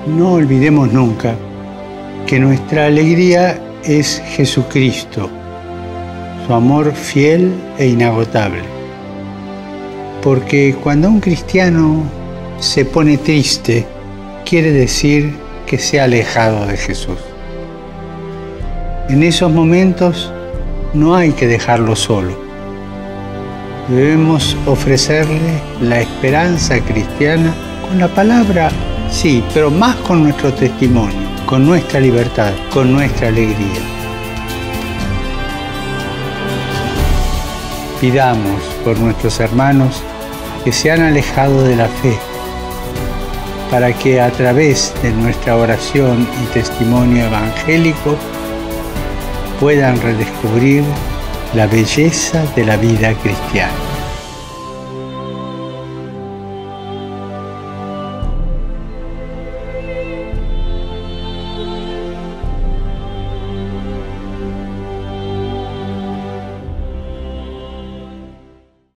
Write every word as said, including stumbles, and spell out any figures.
No olvidemos nunca que nuestra alegría es Jesucristo, su amor fiel e inagotable. Porque cuando un cristiano se pone triste, quiere decir que se ha alejado de Jesús. En esos momentos no hay que dejarlo solo. Debemos ofrecerle la esperanza cristiana con la palabra, sí, pero más con nuestro testimonio, con nuestra libertad, con nuestra alegría. Pidamos por nuestros hermanos que se han alejado de la fe, para que a través de nuestra oración y testimonio evangélico puedan redescubrir la belleza de la vida cristiana.